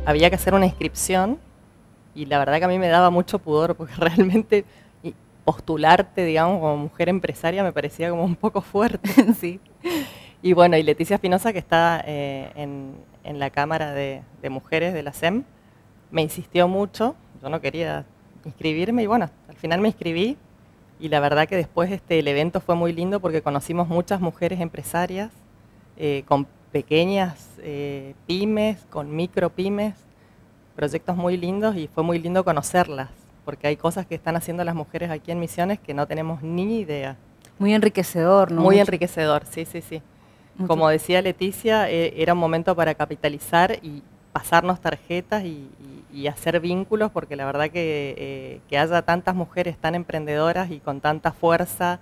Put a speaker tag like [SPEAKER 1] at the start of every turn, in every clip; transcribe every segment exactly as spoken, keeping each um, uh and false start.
[SPEAKER 1] había que hacer una inscripción y la verdad que a mí me daba mucho pudor porque realmente postularte, digamos, como mujer empresaria me parecía como un poco fuerte.
[SPEAKER 2] Sí.
[SPEAKER 1] Y bueno, y Leticia Espinosa, que está eh, en, en la Cámara de, de Mujeres de la S E M, me insistió mucho, yo no quería inscribirme y bueno, al final me inscribí y la verdad que después este, el evento fue muy lindo porque conocimos muchas mujeres empresarias eh, con pequeñas eh, pymes, con micro pymes, proyectos muy lindos y fue muy lindo conocerlas porque hay cosas que están haciendo las mujeres aquí en Misiones que no tenemos ni idea.
[SPEAKER 2] Muy enriquecedor, ¿no?
[SPEAKER 1] Muy
[SPEAKER 2] Mucho,
[SPEAKER 1] enriquecedor, sí, sí, sí.
[SPEAKER 2] mucho.
[SPEAKER 1] Como decía Leticia, eh, era un momento para capitalizar y pasarnos tarjetas y, y, y hacer vínculos, porque la verdad que, eh, que haya tantas mujeres tan emprendedoras y con tanta fuerza,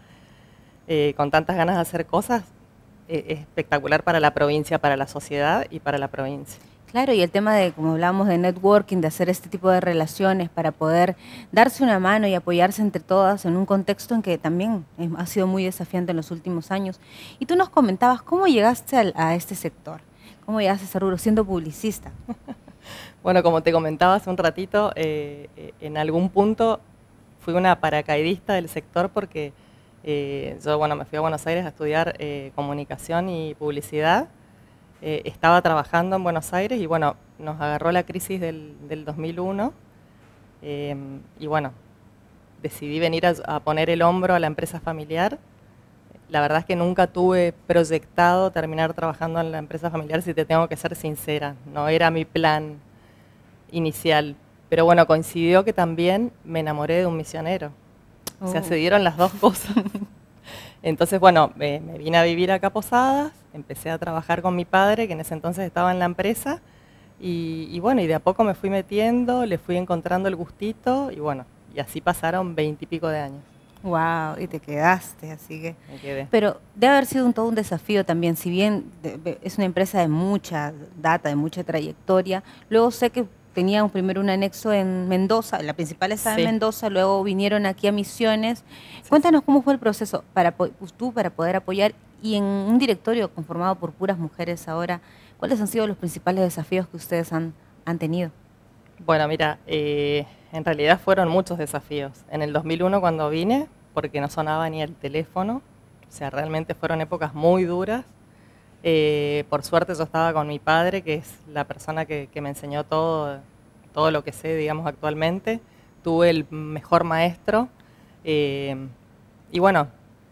[SPEAKER 1] eh, con tantas ganas de hacer cosas, eh, es espectacular para la provincia, para la sociedad y para la provincia.
[SPEAKER 2] Claro, y el tema de, como hablamos, de networking, de hacer este tipo de relaciones para poder darse una mano y apoyarse entre todas en un contexto en que también eh, ha sido muy desafiante en los últimos años. Y tú nos comentabas, ¿cómo llegaste al, a este sector? ¿Cómo llegaste a ese rubro siendo publicista?
[SPEAKER 1] Bueno, como te comentaba hace un ratito, eh, eh, en algún punto fui una paracaidista del sector porque eh, yo, bueno, me fui a Buenos Aires a estudiar eh, comunicación y publicidad. Eh, estaba trabajando en Buenos Aires y bueno, nos agarró la crisis del, del dos mil uno eh, y bueno, decidí venir a, a poner el hombro a la empresa familiar. La verdad es que nunca tuve proyectado terminar trabajando en la empresa familiar, si te tengo que ser sincera, no era mi plan inicial, pero bueno, coincidió que también me enamoré de un misionero, oh. O sea, se dieron las dos cosas. Entonces, bueno, me, me vine a vivir acá a Posadas, empecé a trabajar con mi padre, que en ese entonces estaba en la empresa, y, y bueno, y de a poco me fui metiendo, le fui encontrando el gustito, y bueno, y así pasaron veintipico de años.
[SPEAKER 2] Wow, y te quedaste, así que...
[SPEAKER 1] Me quedé.
[SPEAKER 2] Pero debe haber sido un, todo un desafío también, si bien de, de, es una empresa de mucha data, de mucha trayectoria, luego sé que tenían primero un anexo en Mendoza, la principal estaba sí. en Mendoza, luego vinieron aquí a Misiones. Sí. Cuéntanos cómo fue el proceso para tú para poder apoyar y en un directorio conformado por puras mujeres ahora, ¿cuáles han sido los principales desafíos que ustedes han, han tenido?
[SPEAKER 1] Bueno, mira, eh, en realidad fueron muchos desafíos. En el dos mil uno cuando vine, porque no sonaba ni el teléfono, o sea, realmente fueron épocas muy duras. Eh, por suerte yo estaba con mi padre, que es la persona que, que me enseñó todo, todo lo que sé, digamos, actualmente. Tuve el mejor maestro eh, y bueno,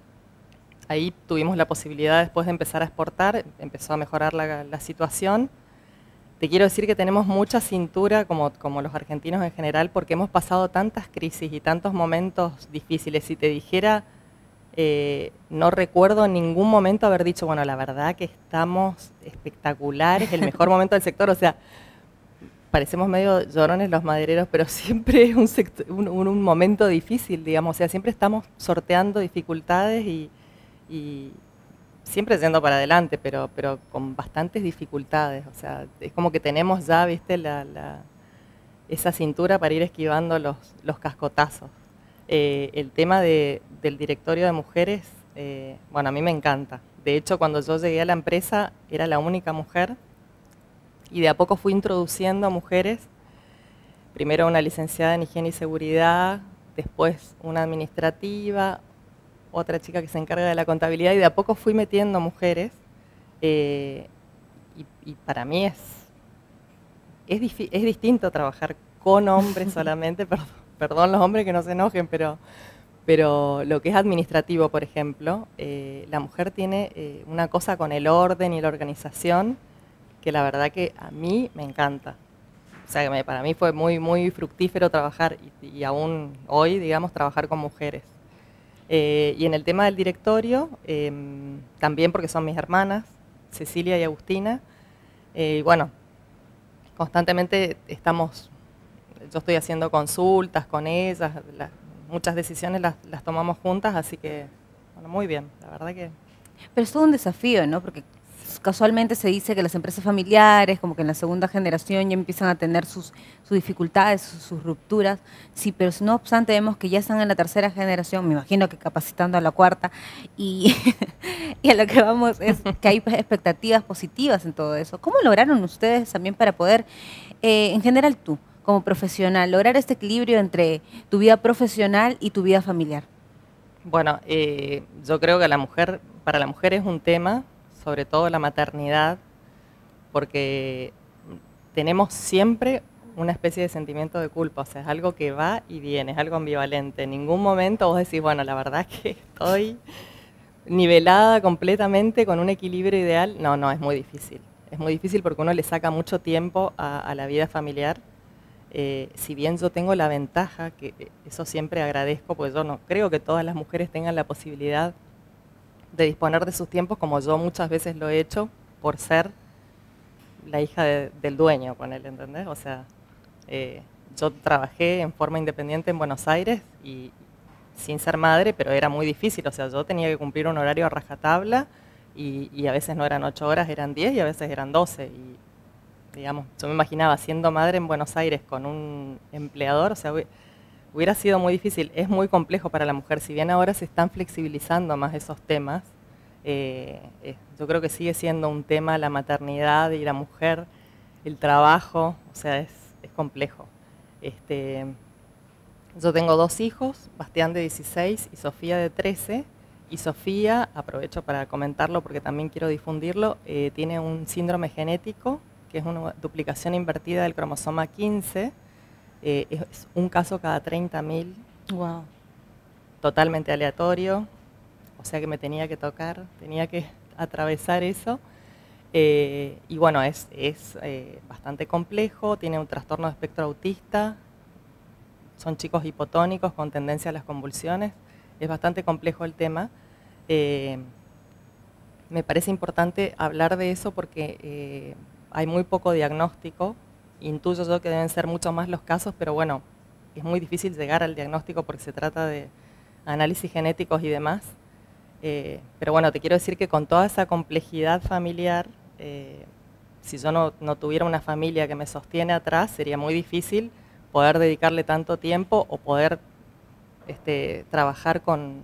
[SPEAKER 1] ahí tuvimos la posibilidad después de empezar a exportar, empezó a mejorar la, la situación. Te quiero decir que tenemos mucha cintura, como, como los argentinos en general, porque hemos pasado tantas crisis y tantos momentos difíciles. Si te dijera... Eh, no recuerdo en ningún momento haber dicho, bueno, la verdad que estamos espectaculares, el mejor momento del sector, o sea, parecemos medio llorones los madereros, pero siempre es un, sector, un, un momento difícil, digamos, o sea, siempre estamos sorteando dificultades y, y siempre yendo para adelante, pero, pero con bastantes dificultades, o sea, es como que tenemos ya, viste, la, la, esa cintura para ir esquivando los, los cascotazos. Eh, el tema de, del directorio de mujeres, eh, bueno, a mí me encanta. De hecho, cuando yo llegué a la empresa, era la única mujer y de a poco fui introduciendo a mujeres, primero una licenciada en higiene y seguridad, después una administrativa, otra chica que se encarga de la contabilidad y de a poco fui metiendo mujeres eh, y, y para mí es, es, es distinto trabajar con hombres solamente, perdón. Perdón los hombres que no se enojen, pero, pero lo que es administrativo, por ejemplo, eh, la mujer tiene eh, una cosa con el orden y la organización que la verdad que a mí me encanta. O sea, que me, para mí fue muy, muy fructífero trabajar y, y aún hoy, digamos, trabajar con mujeres. Eh, y en el tema del directorio, eh, también porque son mis hermanas, Cecilia y Agustina, eh, y bueno, constantemente estamos... Yo estoy haciendo consultas con ellas, la, muchas decisiones las, las tomamos juntas, así que, bueno, muy bien, la verdad que...
[SPEAKER 2] Pero es todo un desafío, ¿no? Porque casualmente se dice que las empresas familiares, como que en la segunda generación ya empiezan a tener sus, sus dificultades, sus, sus rupturas. Sí, pero no obstante vemos que ya están en la tercera generación, me imagino que capacitando a la cuarta, y, y a lo que vamos es que hay expectativas positivas en todo eso. ¿Cómo lograron ustedes también para poder, eh, en general tú, como profesional, lograr este equilibrio entre tu vida profesional y tu vida familiar?
[SPEAKER 1] Bueno, eh, yo creo que la mujer, para la mujer es un tema, sobre todo la maternidad, porque tenemos siempre una especie de sentimiento de culpa, o sea, es algo que va y viene, es algo ambivalente. En ningún momento vos decís, bueno, la verdad es que estoy nivelada completamente con un equilibrio ideal. No, no, es muy difícil. Es muy difícil porque uno le saca mucho tiempo a, a la vida familiar. Eh, si bien yo tengo la ventaja, que eso siempre agradezco, porque yo no creo que todas las mujeres tengan la posibilidad de disponer de sus tiempos como yo muchas veces lo he hecho por ser la hija de, del dueño, ponele, ¿entendés? O sea, eh, yo trabajé en forma independiente en Buenos Aires y sin ser madre, pero era muy difícil, o sea, yo tenía que cumplir un horario a rajatabla y, y a veces no eran ocho horas, eran diez y a veces eran doce. Y, digamos, yo me imaginaba siendo madre en Buenos Aires con un empleador, o sea, hubiera sido muy difícil. Es muy complejo para la mujer, si bien ahora se están flexibilizando más esos temas, eh, eh, yo creo que sigue siendo un tema la maternidad y la mujer, el trabajo, o sea, es, es complejo. Este, yo tengo dos hijos, Bastián de dieciséis y Sofía de trece, y Sofía, aprovecho para comentarlo porque también quiero difundirlo, eh, tiene un síndrome genético, que es una duplicación invertida del cromosoma quince, eh, es un caso cada treinta mil,
[SPEAKER 2] wow.
[SPEAKER 1] Totalmente aleatorio, o sea que me tenía que tocar, tenía que atravesar eso, eh, y bueno, es, es eh, bastante complejo, tiene un trastorno de espectro autista, son chicos hipotónicos con tendencia a las convulsiones, es bastante complejo el tema. Eh, me parece importante hablar de eso porque eh, hay muy poco diagnóstico, intuyo yo que deben ser mucho más los casos, pero bueno, es muy difícil llegar al diagnóstico porque se trata de análisis genéticos y demás. Eh, pero bueno, te quiero decir que con toda esa complejidad familiar, eh, si yo no, no tuviera una familia que me sostiene atrás, sería muy difícil poder dedicarle tanto tiempo o poder este, trabajar con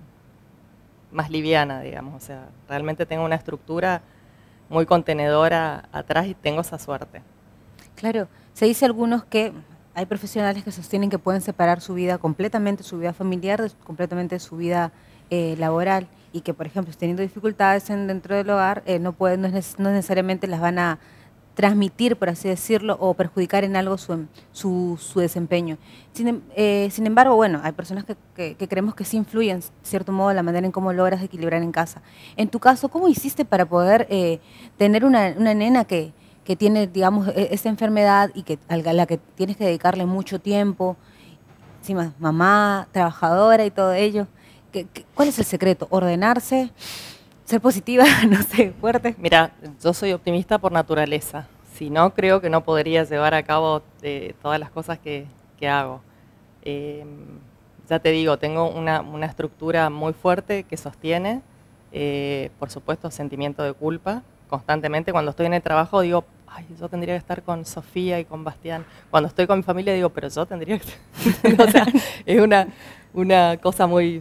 [SPEAKER 1] más liviana, digamos. O sea, realmente tengo una estructura muy contenedora atrás y tengo esa suerte.
[SPEAKER 2] Claro, se dice algunos que hay profesionales que sostienen que pueden separar su vida completamente, su vida familiar, de, completamente de su vida eh, laboral, y que, por ejemplo, teniendo dificultades en, dentro del hogar, eh, no, pueden, no, es, no necesariamente las van a transmitir, por así decirlo, o perjudicar en algo su, su, su desempeño. Sin, eh, sin embargo, bueno, hay personas que, que, que creemos que sí influyen, de cierto modo, la manera en cómo logras equilibrar en casa. En tu caso, ¿cómo hiciste para poder eh, tener una, una nena que, que tiene, digamos, esta enfermedad y que, a la que tienes que dedicarle mucho tiempo, encima mamá, trabajadora y todo ello? ¿Qué, qué, ¿Cuál es el secreto? ¿Ordenarse? ¿Ser positiva? No sé, fuerte.
[SPEAKER 1] Mira, yo soy optimista por naturaleza. Si no, creo que no podría llevar a cabo eh, todas las cosas que, que hago. Eh, ya te digo, tengo una, una estructura muy fuerte que sostiene, eh, por supuesto, sentimiento de culpa. Constantemente cuando estoy en el trabajo digo, ay, yo tendría que estar con Sofía y con Bastián. Cuando estoy con mi familia digo, pero yo tendría que estar... O sea, es una, una cosa muy,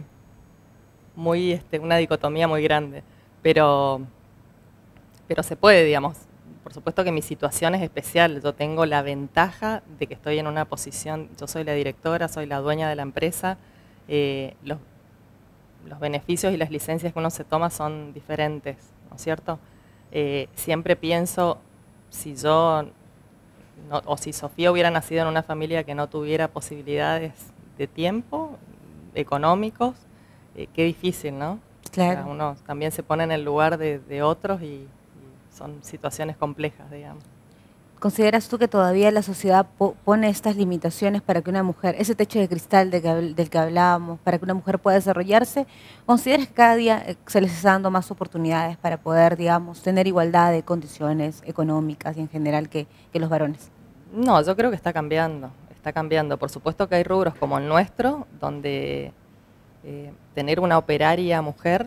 [SPEAKER 1] muy este, una dicotomía muy grande. Pero, pero se puede, digamos. Por supuesto que mi situación es especial. Yo tengo la ventaja de que estoy en una posición, yo soy la directora, soy la dueña de la empresa. Eh, los, los beneficios y las licencias que uno se toma son diferentes, ¿no es cierto? Eh, siempre pienso, si yo, no, o si Sofía hubiera nacido en una familia que no tuviera posibilidades de tiempo, económicos, eh, qué difícil, ¿no?
[SPEAKER 2] Claro.
[SPEAKER 1] O sea, uno también se pone en el lugar de, de otros y, y son situaciones complejas, digamos.
[SPEAKER 2] ¿Consideras tú que todavía la sociedad po pone estas limitaciones para que una mujer, ese techo de cristal de que, del que hablábamos, para que una mujer pueda desarrollarse? ¿Consideras que cada día se les está dando más oportunidades para poder, digamos, tener igualdad de condiciones económicas y en general que, que los varones?
[SPEAKER 1] No, yo creo que está cambiando, está cambiando. Por supuesto que hay rubros como el nuestro, donde eh, tener una operaria mujer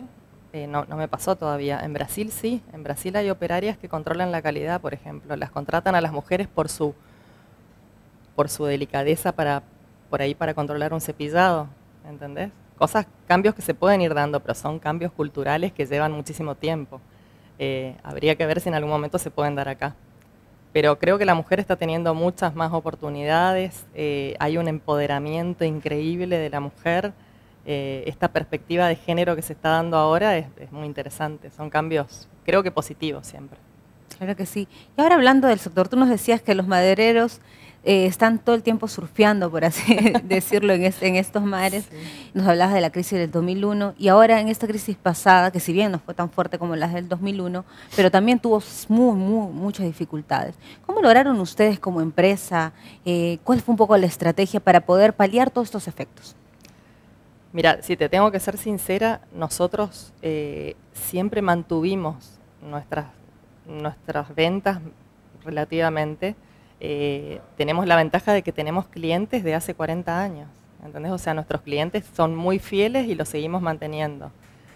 [SPEAKER 1] eh, no, no me pasó todavía. En Brasil sí, en Brasil hay operarias que controlan la calidad, por ejemplo. Las contratan a las mujeres por su, por su delicadeza para, por ahí para controlar un cepillado, ¿entendés? Cosas, cambios que se pueden ir dando, pero son cambios culturales que llevan muchísimo tiempo. Eh, habría que ver si en algún momento se pueden dar acá. Pero creo que la mujer está teniendo muchas más oportunidades, eh, hay un empoderamiento increíble de la mujer, eh, esta perspectiva de género que se está dando ahora es, es muy interesante, son cambios creo que positivos siempre.
[SPEAKER 2] Claro que sí. Y ahora hablando del sector, tú nos decías que los madereros eh, están todo el tiempo surfeando, por así decirlo, en, es, en estos mares. Sí. Nos hablabas de la crisis del dos mil uno y ahora en esta crisis pasada, que si bien no fue tan fuerte como las del dos mil uno, pero también tuvo muy, muy, muchas dificultades. ¿Cómo lograron ustedes como empresa? Eh, ¿Cuál fue un poco la estrategia para poder paliar todos estos efectos?
[SPEAKER 1] Mira, si te tengo que ser sincera, nosotros eh, siempre mantuvimos nuestras, nuestras ventas relativamente. Eh, tenemos la ventaja de que tenemos clientes de hace cuarenta años, ¿entendés? O sea, nuestros clientes son muy fieles y los seguimos manteniendo.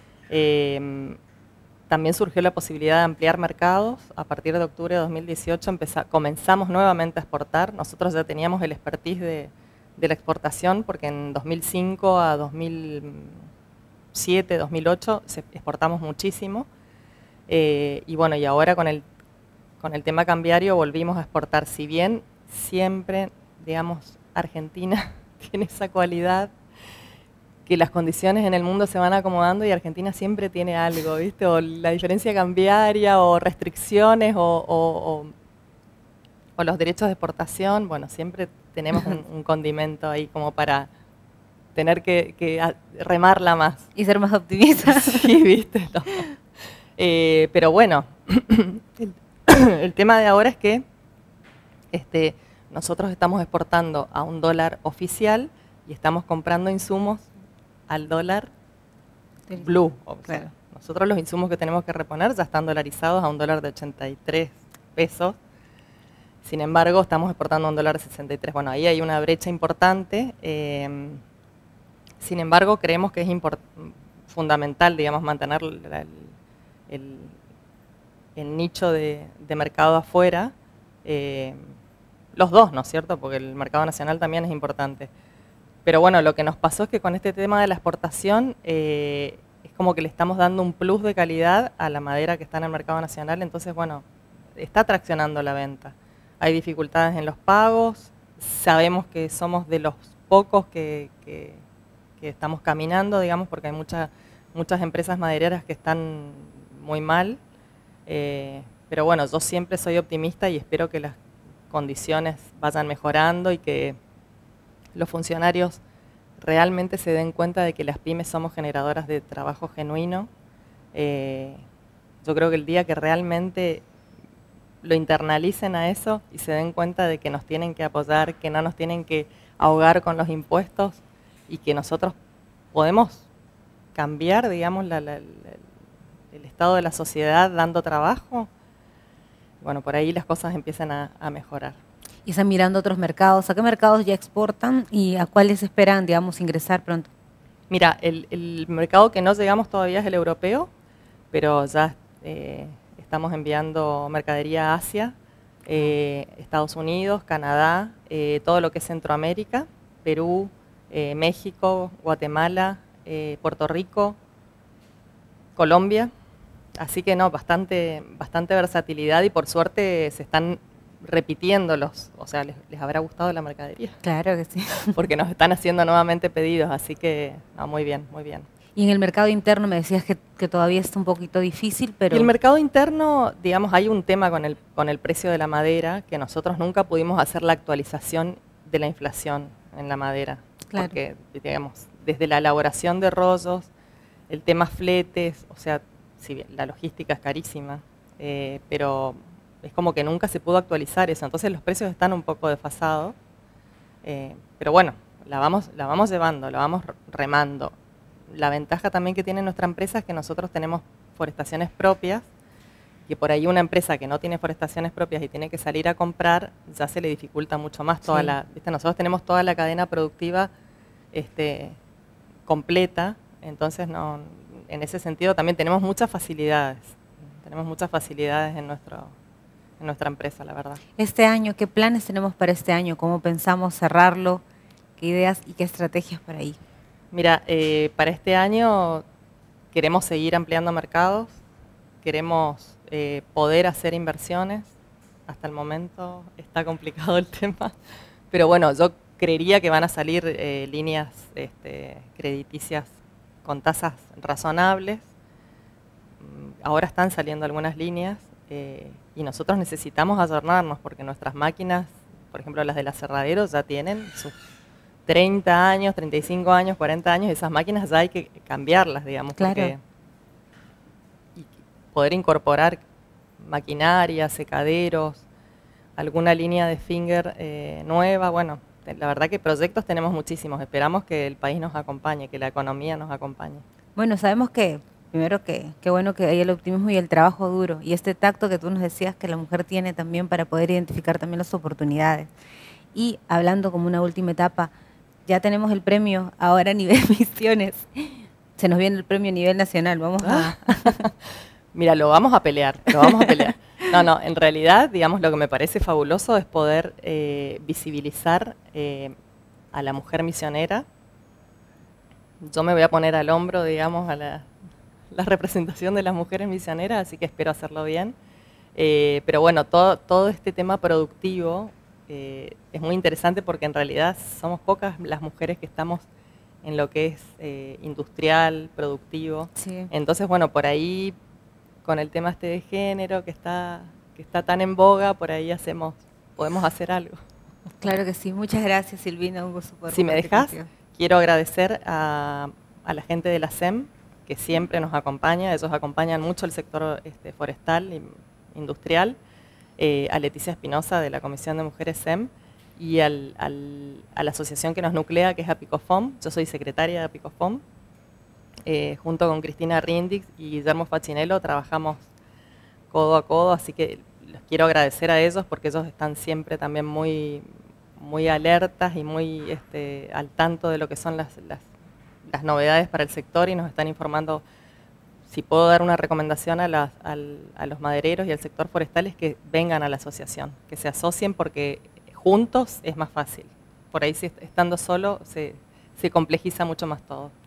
[SPEAKER 1] Eh, también surgió la posibilidad de ampliar mercados. A partir de octubre de dos mil dieciocho empezá, comenzamos nuevamente a exportar. Nosotros ya teníamos el expertise de, de la exportación porque en dos mil cinco a dos mil siete, dos mil ocho se, exportamos muchísimo. Eh, y bueno, y ahora con el Con el tema cambiario volvimos a exportar, si bien siempre, digamos, Argentina tiene esa cualidad que las condiciones en el mundo se van acomodando y Argentina siempre tiene algo, ¿viste? O la diferencia cambiaria, o restricciones, o, o, o, o los derechos de exportación, bueno, siempre tenemos un, un condimento ahí como para tener que, que remarla más.
[SPEAKER 2] Y ser más optimistas.
[SPEAKER 1] Sí, ¿viste? No. Eh, pero bueno... El tema de ahora es que este, nosotros estamos exportando a un dólar oficial y estamos comprando insumos al dólar blue. O sea, claro. Nosotros los insumos que tenemos que reponer ya están dolarizados a un dólar de ochenta y tres pesos. Sin embargo, estamos exportando a un dólar de sesenta y tres. Bueno, ahí hay una brecha importante. Eh, sin embargo, creemos que es fundamental, digamos, mantener la, el... el el nicho de, de mercado afuera, eh, los dos, ¿no es cierto? Porque el mercado nacional también es importante. Pero bueno, lo que nos pasó es que con este tema de la exportación, eh, es como que le estamos dando un plus de calidad a la madera que está en el mercado nacional, entonces bueno, está traccionando la venta. Hay dificultades en los pagos, sabemos que somos de los pocos que, que, que estamos caminando, digamos, porque hay mucha, muchas empresas madereras que están muy mal. Eh, pero bueno, yo siempre soy optimista y espero que las condiciones vayan mejorando y que los funcionarios realmente se den cuenta de que las pymes somos generadoras de trabajo genuino. Eh, yo creo que el día que realmente lo internalicen a eso y se den cuenta de que nos tienen que apoyar, que no nos tienen que ahogar con los impuestos y que nosotros podemos cambiar, digamos, la, la, la el estado de la sociedad dando trabajo, bueno, por ahí las cosas empiezan a, a mejorar.
[SPEAKER 2] Y están mirando otros mercados. ¿A qué mercados ya exportan y a cuáles esperan, digamos, ingresar pronto?
[SPEAKER 1] Mira, el, el mercado que no llegamos todavía es el europeo, pero ya eh, estamos enviando mercadería a Asia, eh, Estados Unidos, Canadá, eh, todo lo que es Centroamérica, Perú, eh, México, Guatemala, eh, Puerto Rico, Colombia. Así que no, bastante, bastante versatilidad y por suerte se están repitiendo los, o sea, les, les habrá gustado la mercadería.
[SPEAKER 2] Claro que sí.
[SPEAKER 1] Porque nos están haciendo nuevamente pedidos, así que no, muy bien, muy bien.
[SPEAKER 2] Y en el mercado interno me decías que, que todavía está un poquito difícil, pero...
[SPEAKER 1] Y el mercado interno, digamos, hay un tema con el, con el precio de la madera, que nosotros nunca pudimos hacer la actualización de la inflación en la madera. Claro. Porque, digamos, desde la elaboración de rollos, el tema fletes, o sea, si bien la logística es carísima, eh, pero es como que nunca se pudo actualizar eso, entonces los precios están un poco desfasados, eh, pero bueno, la vamos, la vamos llevando, la vamos remando. La ventaja también que tiene nuestra empresa es que nosotros tenemos forestaciones propias, que por ahí una empresa que no tiene forestaciones propias y tiene que salir a comprar, ya se le dificulta mucho más toda sí. la, ¿viste? Nosotros tenemos toda la cadena productiva este, completa, entonces no... en ese sentido también tenemos muchas facilidades, tenemos muchas facilidades en, nuestro, en nuestra empresa, la verdad.
[SPEAKER 2] Este año, ¿qué planes tenemos para este año? ¿Cómo pensamos cerrarlo? ¿Qué ideas y qué estrategias para ahí?
[SPEAKER 1] Mira, eh, para este año queremos seguir ampliando mercados, queremos eh, poder hacer inversiones. Hasta el momento está complicado el tema, pero bueno, yo creería que van a salir eh, líneas este, crediticias con tasas razonables. Ahora están saliendo algunas líneas eh, y nosotros necesitamos ayornarnos porque nuestras máquinas, por ejemplo las del aserradero, ya tienen sus treinta años, treinta y cinco años, cuarenta años, esas máquinas ya hay que cambiarlas, digamos,
[SPEAKER 2] claro.
[SPEAKER 1] porque y poder incorporar maquinaria, secaderos, alguna línea de finger eh, nueva, bueno, la verdad que proyectos tenemos muchísimos, esperamos que el país nos acompañe, que la economía nos acompañe.
[SPEAKER 2] Bueno, sabemos que, primero que qué bueno que hay el optimismo y el trabajo duro, y este tacto que tú nos decías que la mujer tiene también para poder identificar también las oportunidades. Y hablando como una última etapa, ya tenemos el premio ahora a nivel Misiones, se nos viene el premio a nivel nacional, vamos a...
[SPEAKER 1] Mira, lo vamos a pelear, lo vamos a pelear. No, no, en realidad, digamos, lo que me parece fabuloso es poder eh, visibilizar eh, a la mujer misionera. Yo me voy a poner al hombro, digamos, a la, la representación de las mujeres misioneras, así que espero hacerlo bien. Eh, pero bueno, todo, todo este tema productivo eh, es muy interesante porque en realidad somos pocas las mujeres que estamos en lo que es eh, industrial, productivo.
[SPEAKER 2] Sí.
[SPEAKER 1] Entonces, bueno, por ahí... con el tema este de género que está, que está tan en boga, por ahí hacemos, podemos hacer algo.
[SPEAKER 2] Claro que sí, muchas gracias Silvina, un gusto poder
[SPEAKER 1] Si me dejas,
[SPEAKER 2] contigo.
[SPEAKER 1] Quiero agradecer a, a la gente de la S E M, que siempre nos acompaña, ellos acompañan mucho el sector este, forestal e industrial, eh, a Leticia Espinosa de la Comisión de Mujeres S E M, y al, al, a la asociación que nos nuclea, que es Apicofom, yo soy secretaria de Apicofom. Eh, junto con Cristina Rindix y Guillermo Facinello trabajamos codo a codo, así que les quiero agradecer a ellos porque ellos están siempre también muy, muy alertas y muy este, al tanto de lo que son las, las, las novedades para el sector y nos están informando. Si puedo dar una recomendación a, las, al, a los madereros y al sector forestal es que vengan a la asociación, que se asocien porque juntos es más fácil. Por ahí si estando solo se, se complejiza mucho más todo.